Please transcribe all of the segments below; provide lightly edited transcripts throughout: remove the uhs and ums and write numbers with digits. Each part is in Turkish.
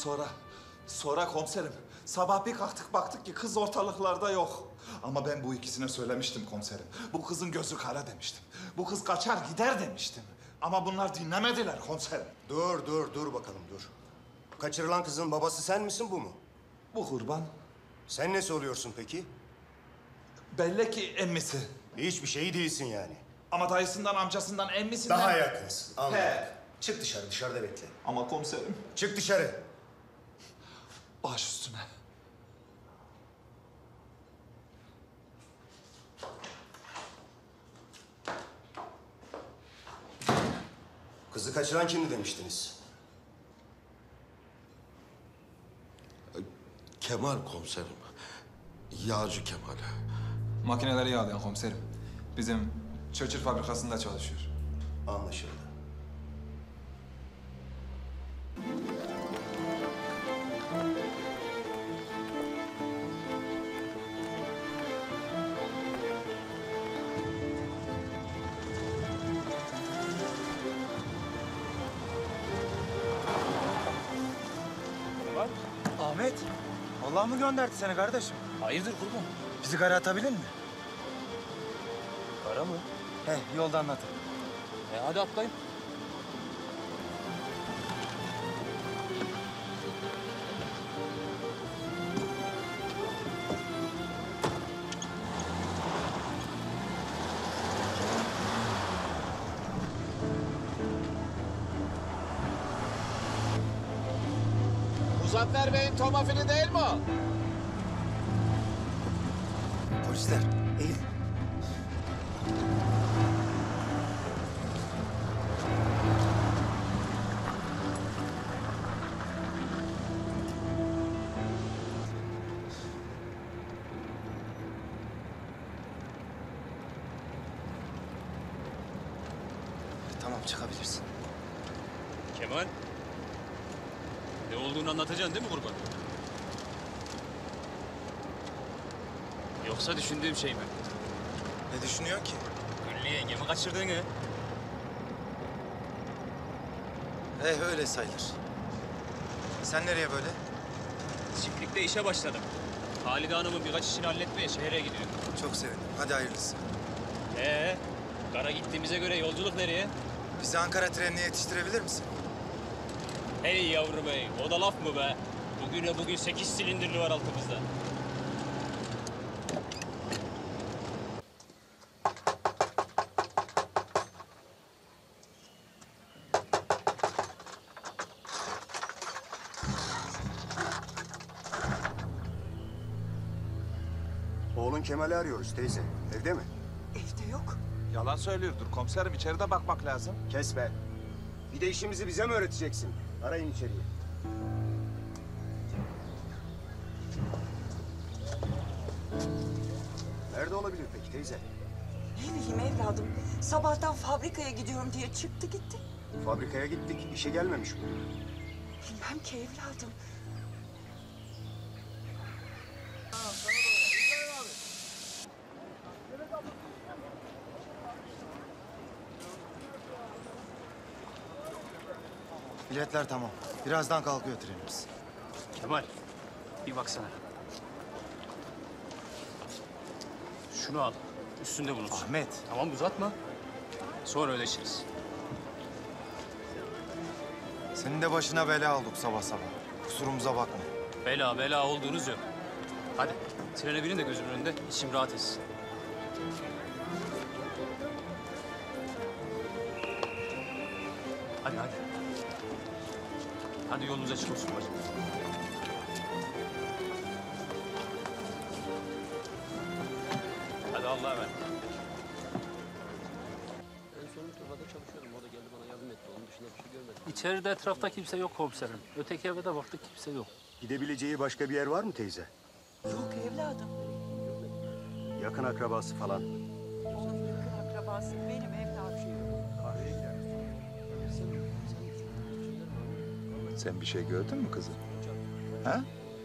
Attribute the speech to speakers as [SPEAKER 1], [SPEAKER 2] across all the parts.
[SPEAKER 1] Sonra komiserim. Sabah bir kalktık baktık ki kız ortalıklarda yok. Ama ben bu ikisine söylemiştim komiserim. Bu kızın gözü kara demiştim. Bu kız kaçar gider demiştim. Ama bunlar dinlemediler komiserim.
[SPEAKER 2] Dur bakalım dur. Kaçırılan kızın babası sen misin bu mu?
[SPEAKER 1] Bu kurban
[SPEAKER 2] Sen nesi oluyorsun peki?
[SPEAKER 1] belli ki emmisi.
[SPEAKER 2] Hiçbir şey değilsin yani.
[SPEAKER 1] Ama dayısından amcasından emmisinden...
[SPEAKER 2] Daha yakınsın. Anladım.
[SPEAKER 1] He.
[SPEAKER 2] Çık dışarı, dışarıda bekle.
[SPEAKER 1] Ama komiserim
[SPEAKER 2] Çık dışarı.
[SPEAKER 1] baş üstüne.
[SPEAKER 2] Kızı kaçıran kimdi demiştiniz?
[SPEAKER 3] Kemal komiserim. Yağcı Kemal.
[SPEAKER 4] Makineleri yağlayan komiserim. Bizim çöçür fabrikasında çalışıyor.
[SPEAKER 2] Anlaşıldı.
[SPEAKER 5] Ahmet, Allah mı gönderdi seni kardeşim?
[SPEAKER 6] Hayırdır kurban?
[SPEAKER 5] Bizi kara atabilir mi?
[SPEAKER 6] Para mı?
[SPEAKER 5] He, yolda anlatın.
[SPEAKER 6] Hadi atlayın.
[SPEAKER 7] Muzaffer Bey'in tomafili değil mi o?
[SPEAKER 5] Polisler, eğil. Tamam, çıkabilirsin.
[SPEAKER 6] Kemal. Ne olduğunu anlatacaksın değil mi kurban? Yoksa düşündüğüm şey mi?
[SPEAKER 5] Ne düşünüyorsun ki?
[SPEAKER 6] Güllü yengemi kaçırdığını.
[SPEAKER 5] Öyle sayılır. Sen nereye böyle?
[SPEAKER 6] Çiftlikte işe başladım. Halide Hanım'ın birkaç işini halletmeye şehre gidiyorum.
[SPEAKER 5] Çok sevindim. Hadi hayırlısı.
[SPEAKER 6] Kara gittiğimize göre yolculuk nereye?
[SPEAKER 5] Bizi Ankara trenine yetiştirebilir misin?
[SPEAKER 6] Hey yavrum hey, o da laf mı be? Bugün 8 silindirli var altımızda.
[SPEAKER 2] Oğlun Kemal'i arıyoruz teyze. Evde mi?
[SPEAKER 8] Evde yok.
[SPEAKER 1] Yalan söylüyordur komiserim. İçeride bakmak lazım.
[SPEAKER 2] Kes be. Bir de işimizi bize mi öğreteceksin? Arayın içeriye. Nerede olabilir peki teyze?
[SPEAKER 8] Ne bileyim evladım. Sabahtan fabrikaya gidiyorum diye çıktı gitti.
[SPEAKER 2] Fabrikaya gittik. İşe gelmemiş bu.
[SPEAKER 8] Bilmem ki evladım.
[SPEAKER 5] Biletler tamam. Birazdan kalkıyor trenimiz.
[SPEAKER 6] Kemal, bir baksana. Şunu al, üstünde bulunsun.
[SPEAKER 5] Ahmet.
[SPEAKER 6] Tamam uzatma. Sonra ödeşiriz.
[SPEAKER 5] Senin de başına bela olduk sabah sabah. Kusurumuza bakma.
[SPEAKER 6] Bela olduğunuz yok. Hadi, trene binin de gözümün önünde, içim rahat etsin. Hadi. Hadi yolunuz açık olsun bacım. Hadi Allah'a emanet.
[SPEAKER 9] En son Tufa'da çalışıyordum. O da geldi bana yardım etti. Onun dışında bir şey görmedim.
[SPEAKER 10] İçeride etrafta kimse yok komiserim. Öteki eve de baktık kimse yok.
[SPEAKER 2] Gidebileceği başka bir yer var mı teyze?
[SPEAKER 8] Yok evladım.
[SPEAKER 2] Yakın akrabası falan.
[SPEAKER 8] Onun yakın akrabası benim evladım.
[SPEAKER 1] Sen bir şey gördün mü kızım? Ha?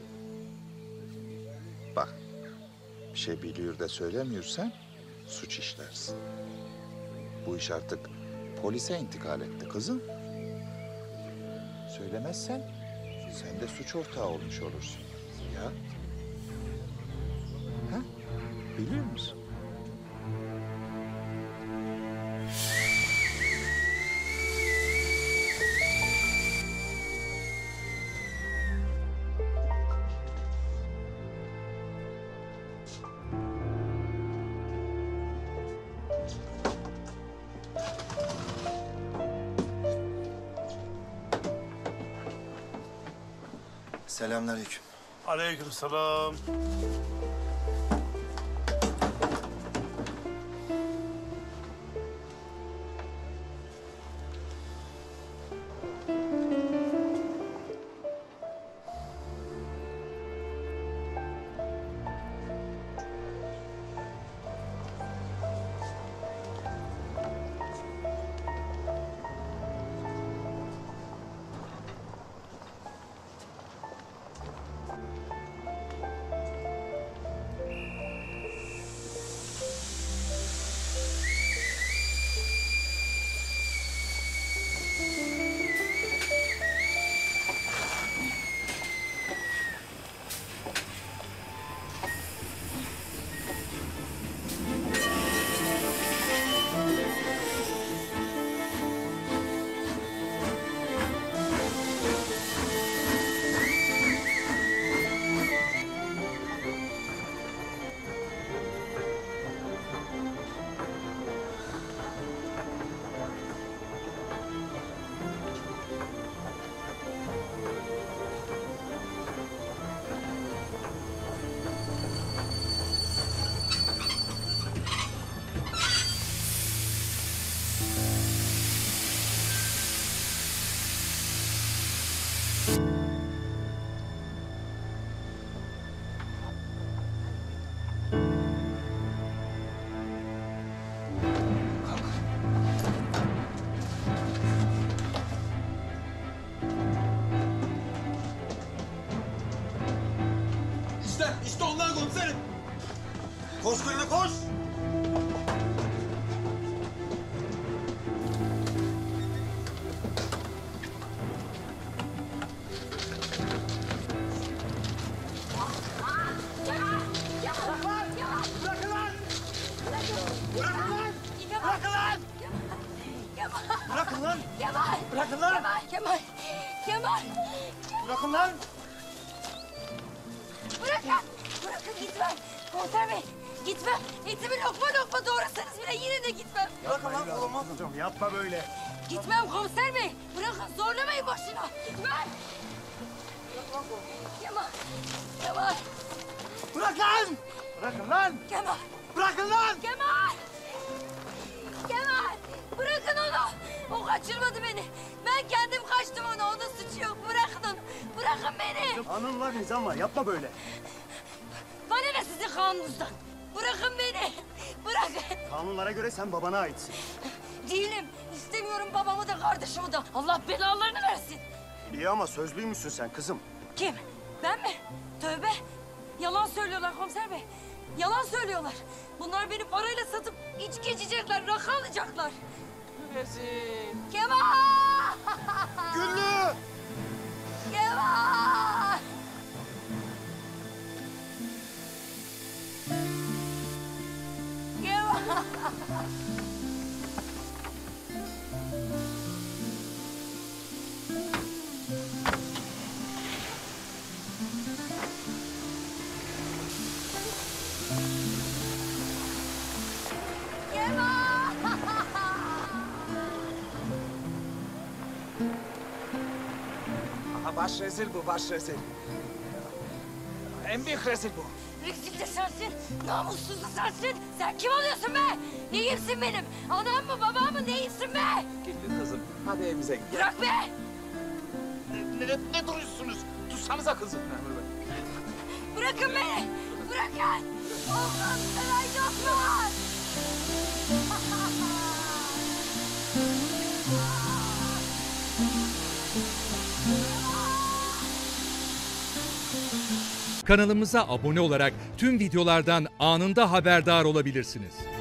[SPEAKER 1] Bak, bir şey biliyor da söylemiyorsan suç işlersin. Bu iş artık polise intikal etti kızım. Söylemezsen
[SPEAKER 7] sen de suç ortağı olmuş olursun. Ya? Ha? Biliyor musun?
[SPEAKER 2] Selamünaleyküm.
[SPEAKER 11] Aleykümselam.
[SPEAKER 3] İşte onlar komiserim. Koş Güllü koş.
[SPEAKER 2] Bırakın lan!
[SPEAKER 8] Kemal!
[SPEAKER 2] Bırakın lan!
[SPEAKER 8] Kemal! Kemal!
[SPEAKER 2] Bırakın lan!
[SPEAKER 8] Bırakın! Bırakın gitmem! Komiser Bey! Gitmem! Etimi lokma lokma doğrasanız bile yine de gitmem!
[SPEAKER 2] Bırakın lan kolumu! Hocam yapma böyle.
[SPEAKER 8] Gitmem komiser bey! Bırakın zorlamayın boşuna! Gitmem! Kemal! Kemal!
[SPEAKER 2] Bırak lan! Bırakın lan!
[SPEAKER 8] Kemal!
[SPEAKER 2] Bırakın lan!
[SPEAKER 8] Kemal! Kemal! Bırakın onu! O kaçırmadı beni. Ben kendim kaçtım ona. Onun suçu yok. Bırakın onu. Bırakın beni.
[SPEAKER 2] Kanun var, nizam var. Yapma böyle.
[SPEAKER 8] Bana ne sizin kanununuzdan? Bırakın beni. Bırakın.
[SPEAKER 2] Kanunlara göre sen babana aitsin.
[SPEAKER 8] Değilim. İstemiyorum babamı da kardeşimi de. Allah belalarını versin.
[SPEAKER 2] İyi ama sözlüymüşsün sen kızım.
[SPEAKER 8] Kim? Ben mi? Tövbe. Yalan söylüyorlar komiser bey. Yalan söylüyorlar. Bunlar beni parayla satıp içki içecekler, rakı alacaklar. Kemal!
[SPEAKER 2] Güllü!
[SPEAKER 8] Kemal! Kemal!
[SPEAKER 1] Aha baş rezil bu, baş rezil. En büyük rezil bu.
[SPEAKER 8] Rezil de sensin, namussuz da sensin. Sen kim oluyorsun be? Neyimsin benim? Anam mı, babam mı, neyimsin be?
[SPEAKER 1] Gittin kızım. Hadi evimize gidelim.
[SPEAKER 8] Bırak be!
[SPEAKER 1] Ne duruyorsunuz? Tutsanıza kızım.
[SPEAKER 8] Bırakın beni! Bırakın! Oğlum seven yoklar!
[SPEAKER 12] Kanalımıza abone olarak tüm videolardan anında haberdar olabilirsiniz.